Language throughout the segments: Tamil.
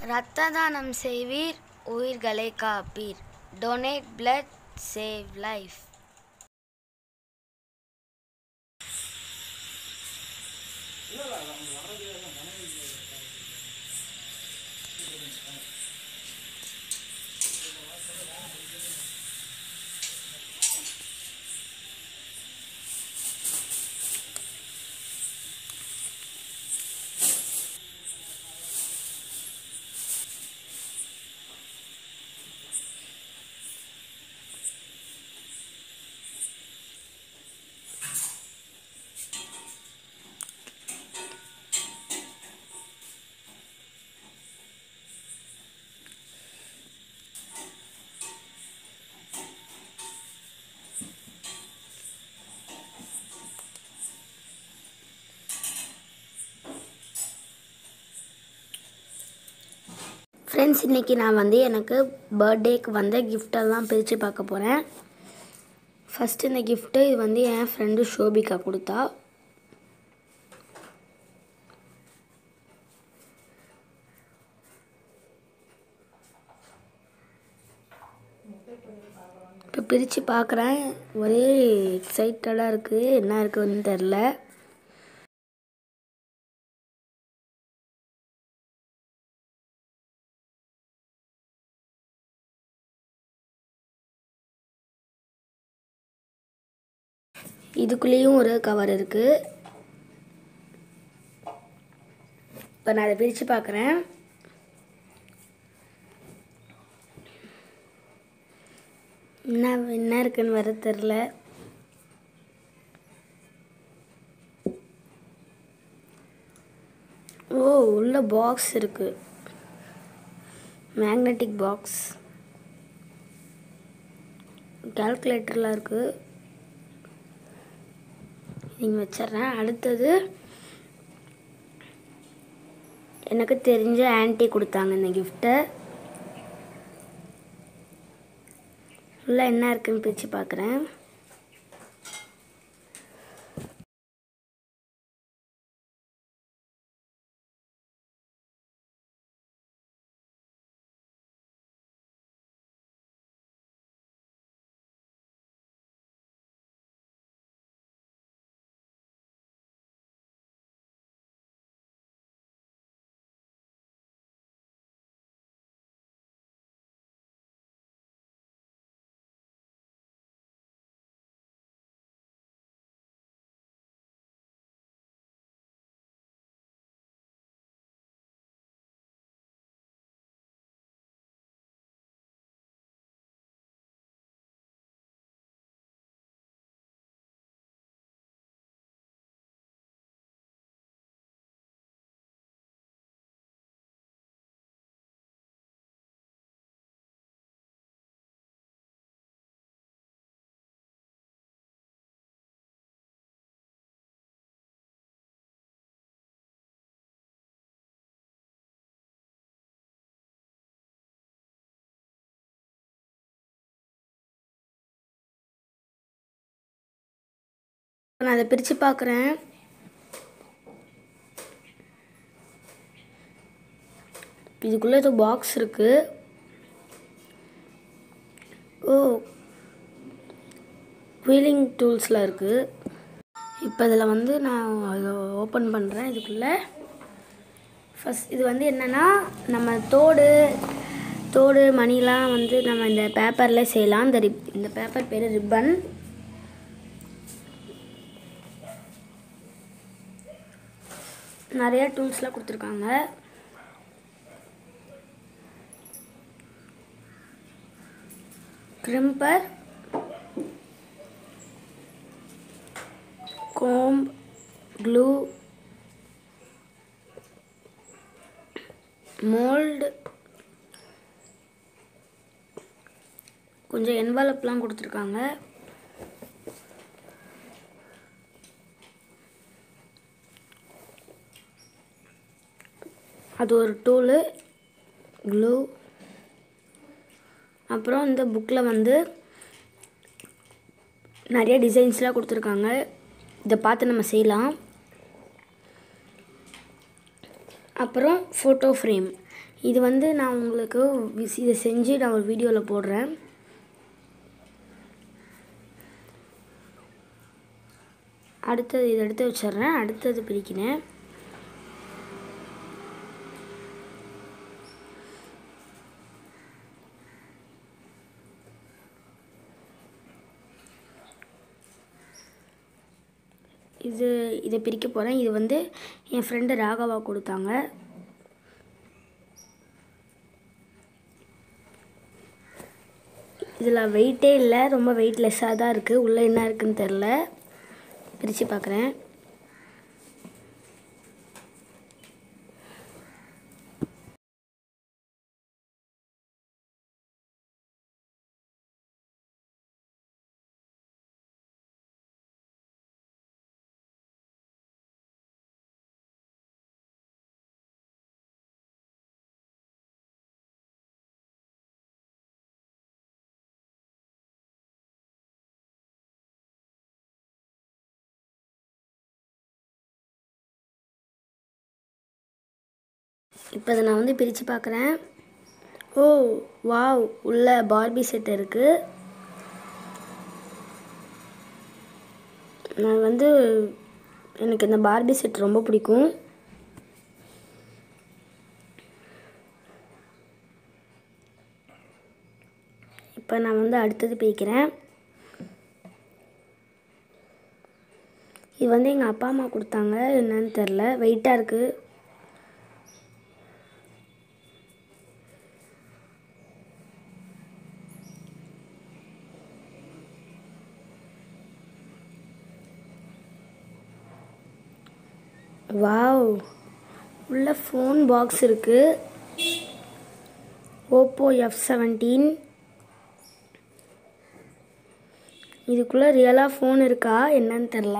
இரத்த தானம் செய்வீர், உயிர்களை காப்பீர். Donate blood, save life. Friends, இன்றைக்கி நான் எனக்கு பர்த்டேக்கு வந்த கிஃப்டெல்லாம் பிரித்து பார்க்க போகிறேன். ஃபஸ்ட்டு இந்த கிஃப்ட்டு இது என் ஃப்ரெண்டு ஷோபிகா கொடுத்தா. இப்போ பிரித்து பார்க்குறேன். ஒரே எக்ஸைட்டடாக இருக்குது. என்ன இருக்குதுன்னு தெரில. இதுக்குள்ளேயும் ஒரு கவர் இருக்குது. இப்போ நான் அதை பிரித்து பார்க்குறேன். என்ன இருக்குன்னு வர தெரில. ஓ, உள்ள பாக்ஸ் இருக்குது. Magnetic box. கால்குலேட்டர்லாம் இருக்குது. நீங்கள் வச்சிட்றேன். அடுத்தது எனக்கு தெரிஞ்ச ஆன்ட்டி கொடுத்தாங்க இந்த கிஃப்ட்டை. உள்ள என்ன இருக்குன்னு பிரித்து பார்க்குறேன். நான் அதை பிரித்து பார்க்குறேன். இதுக்குள்ளே ஏதோ பாக்ஸ் இருக்குது. ஓ, வீலிங் டூல்ஸ்லாம் இருக்குது. இப்போ இதில் நான் அதை ஓப்பன் பண்ணுறேன். இதுக்குள்ளே ஃபஸ்ட் இது என்னென்னா, நம்ம தோடு மணிலாம் நம்ம இந்த பேப்பரில் செய்யலாம். இந்த பேப்பர் பேர் ரிப்பன். நிறைய டூல்ஸ்லாம் கொடுத்துருக்காங்க. கிரிம்பர், கோம்ப், க்ளூ, மோல்டு, கொஞ்சம் என்வலப்லாம் கொடுத்துருக்காங்க. அது ஒரு டூலு, க்ளூ. அப்புறம் இந்த புக்கில் நிறைய டிசைன்ஸ்லாம் கொடுத்துருக்காங்க. இதை பார்த்து நம்ம செய்யலாம். அப்புறம் ஃபோட்டோ ஃப்ரேம். இது வந்து நான் உங்களுக்கு இதை செஞ்சு நான் ஒரு வீடியோவில் போடுறேன். அடுத்தது இதை எடுத்து வச்சிடுறேன். அடுத்தது பிரிக்கிறேன். இதை பிரிக்க போகிறேன். இது வந்து என் ஃப்ரெண்டு ராகவா கொடுத்தாங்க. இதில் வெயிட்டே இல்லை, ரொம்ப வெயிட்லெஸ்ஸாக தான் இருக்குது. உள்ளே என்ன இருக்குதுன்னு தெரில. பிரித்து பார்க்குறேன். இப்போ இதை நான் வந்து பிரித்து பார்க்குறேன். ஓ வாவ், உள்ள பார்பி செட் இருக்குது. நான் வந்து எனக்கு இந்த பார்பி செட் ரொம்ப பிடிக்கும். இப்போ நான் வந்து அடுத்தது பிரிக்கிறேன். இது வந்து எங்கள் அப்பா அம்மா கொடுத்தாங்க, என்னன்னு தெரில, வெயிட்டாக இருக்குது. வாவ், உள்ள ஃபோன் பாக்ஸ் இருக்குது. Oppo F17. இதுக்குள்ளே ரியலாக ஃபோன் இருக்கா என்னன்னு தெரில.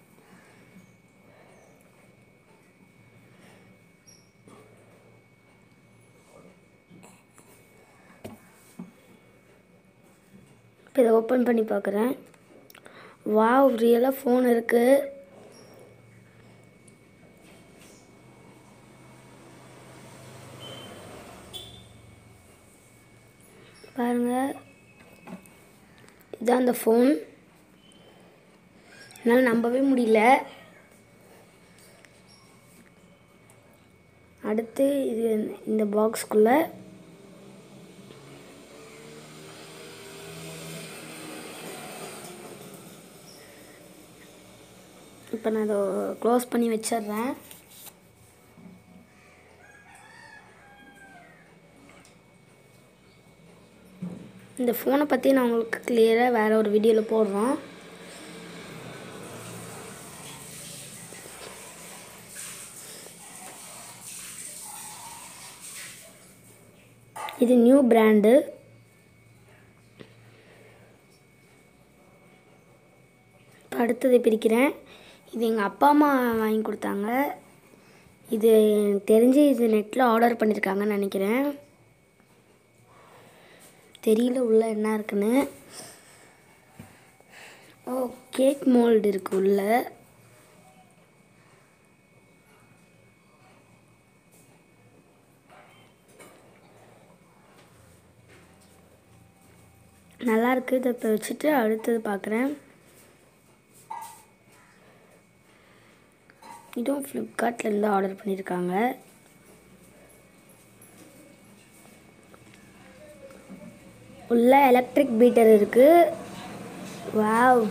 இப்போ இதை ஓப்பன் பண்ணி பார்க்குறேன். வாவ், ரியலாக ஃபோன் இருக்குது. பாருங்கள், இதுதான் அந்த ஃபோன். என்னால் நம்பவே முடியல. அடுத்து இது இந்த பாக்ஸ்குள்ளே இப்போ நான் அதை க்ளோஸ் பண்ணி வச்சிடுறேன். இந்த ஃபோனை பற்றி நான் உங்களுக்கு கிளியராக வேறு ஒரு வீடியோவில் போடுறோம். இது நியூ பிராண்டு. இப்போ அடுத்தது பிரிக்கிறேன். இது எங்கள் அப்பா அம்மா வாங்கி கொடுத்தாங்க. இது எனக்கு தெரிஞ்சு இது நெட்டில் ஆர்டர் பண்ணியிருக்காங்கன்னு நினைக்கிறேன். தெரியல உள்ள என்ன இருக்குன்னு. ஓ, கேக் மோல்டு இருக்கு உள்ள. நல்லா இருக்குது. இதை இப்போ வச்சுட்டு அடுத்தது பார்க்குறேன். இதுவும் ஃப்ளிப்கார்ட்லேருந்து ஆர்டர் பண்ணியிருக்காங்க. உள்ள எலக்ட்ரிக் பீட்டர் இருக்குது. வாவ்,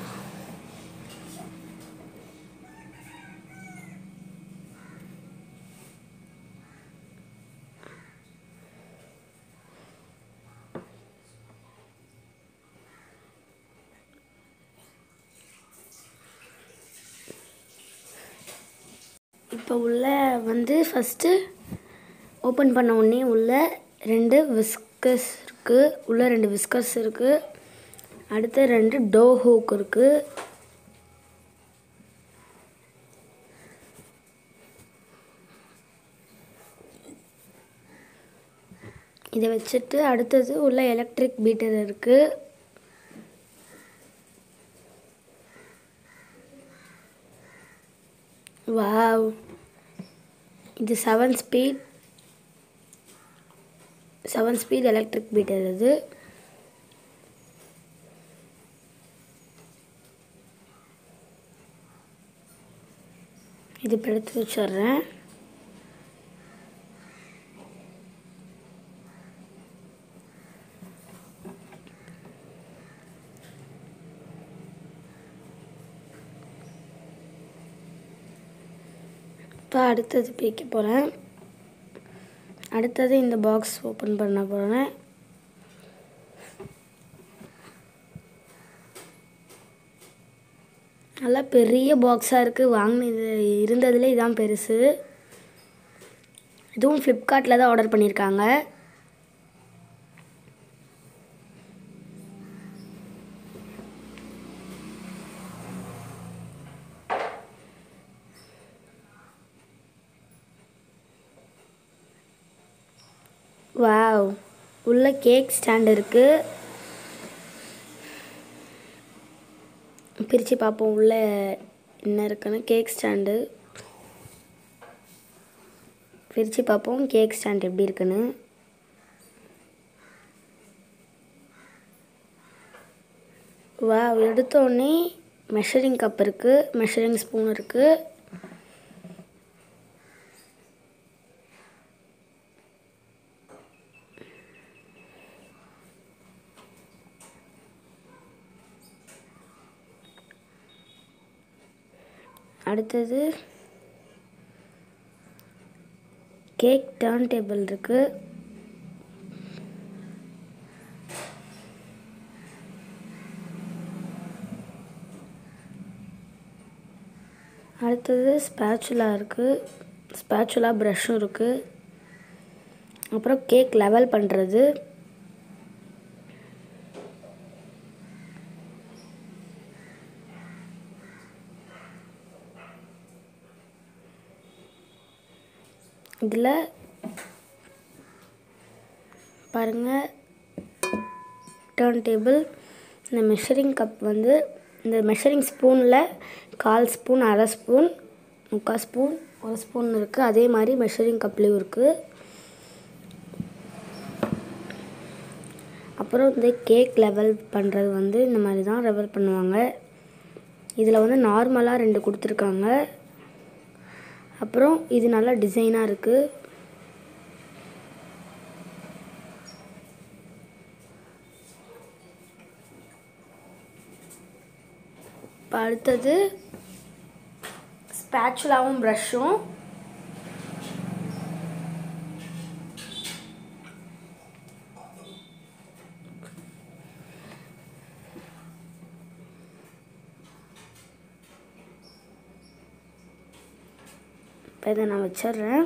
இப்போ உள்ள வந்து ஃபஸ்ட்டு ஓப்பன் பண்ண உடனே உள்ள 2 விஸ்கர்ஸ் இருக்குது. உள்ள 2 விஸ்கர்ஸ் இருக்குது. அடுத்து 2 டோ ஹூக் இருக்குது. இதை வச்சுட்டு அடுத்தது உள்ள எலக்ட்ரிக் பீட்டர் இருக்குது. வாவ், இது 7 ஸ்பீட். 7 ஸ்பீட் எலக்ட்ரிக் பீட்டர் இது. இது இப்போ எடுத்து வச்சிடுறேன். இப்போ அடுத்தது பிரிக்க போகிறேன். அடுத்தது இந்த பாக்ஸ் ஓப்பன் பண்ண போகிறேன். நல்லா பெரிய பாக்ஸாக இருக்குது. வாங்கினது இருந்ததில் இதான் பெருசு. இதுவும் ஃப்ளிப்கார்ட்டில் தான் ஆர்டர் பண்ணியிருக்காங்க. வாவ், உள்ள கேக் ஸ்டாண்ட் இருக்குது. பிரித்து பார்ப்போம் உள்ள என்ன இருக்குன்னு. கேக் ஸ்டாண்டு பிரித்து பார்ப்போம் கேக் ஸ்டாண்ட் எப்படி இருக்குன்னு. வாவ், எடுத்தோடனே மெஷரிங் கப் இருக்குது, மெஷரிங் ஸ்பூன் இருக்குது. அடுத்தது கேக் டர்ன் டேபிள் இருக்குது. அடுத்தது ஸ்பேச்சுலா இருக்குது. ஸ்பேச்சுலா ப்ரஷ்ஷும் இருக்குது. அப்புறம் கேக் லெவல் பண்ணுறது. இதில் பாருங்கள் டர்ன் டேபிள். இந்த மெஷரிங் கப் வந்து இந்த மெஷரிங் ஸ்பூனில் 1/4 ஸ்பூன், 1/2 ஸ்பூன், 3/4 ஸ்பூன், 1 ஸ்பூன் இருக்குது. அதே மாதிரி மெஷரிங் கப்லேயும் இருக்குது. அப்புறம் இந்த கேக் லெவல் பண்ணுறது வந்து இந்த மாதிரி தான் லெவல் பண்ணுவாங்க. இதில் வந்து நார்மலாக 2 கொடுத்துருக்காங்க. அப்புறம் இது நல்லா டிசைனாக இருக்குது. இப்போ அடுத்தது ஸ்பேச்சுலாவும் ப்ரஷ்ஷும். இப்போ இதை நான் வச்சிடுறேன்.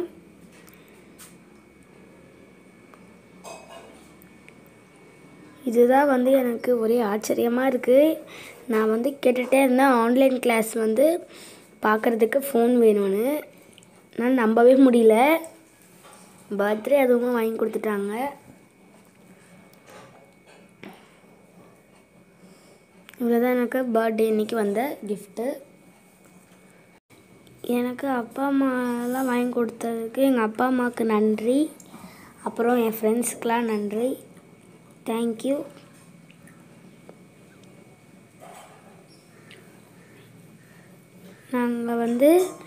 இதுதான் வந்து எனக்கு ஒரே ஆச்சரியமாக இருக்குது. நான் வந்து கேட்டுகிட்டே இருந்தேன் ஆன்லைன் கிளாஸ் வந்து பார்க்குறதுக்கு ஃபோன் வேணும்னு. நான் நம்பவே முடியல. பர்த்டே அதுவும் வாங்கி கொடுத்துட்டாங்க. இவ்வளோதான் எனக்கு பர்த்டே அன்றைக்கி வந்த கிஃப்ட்டு. எனக்கு அப்பா அம்மாலாம் வாங்கி கொடுத்ததுக்கு எங்கள் அப்பா அம்மாவுக்கு நன்றி. அப்புறம் என் ஃப்ரெண்ட்ஸுக்கெலாம் நன்றி. தேங்க்யூ. நாங்கள் வந்து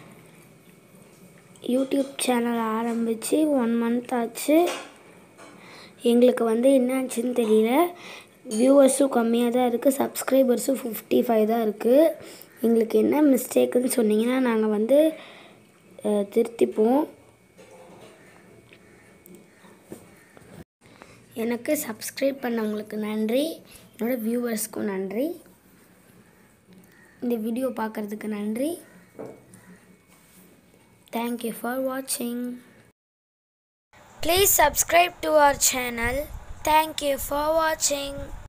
யூடியூப் சேனல் ஆரம்பித்து 1 மந்த் ஆச்சு. எங்களுக்கு வந்து என்ன ஆச்சுன்னு தெரியல. வியூவர்ஸும் கம்மியாக தான் இருக்குது, சப்ஸ்கிரைபர்ஸும் 55 தான் இருக்குது. எங்களுக்கு என்ன மிஸ்டேக்குன்னு சொன்னீங்கன்னா நாங்கள் வந்து திருத்திப்போம். எனக்கு சப்ஸ்கிரைப் பண்ணவங்களுக்கு நன்றி, என்னோடய வியூவர்ஸ்க்கும் நன்றி, இந்த வீடியோ பார்க்குறதுக்கு நன்றி. தேங்க்யூ ஃபார் வாட்சிங். Please subscribe to our channel. Thank you for watching.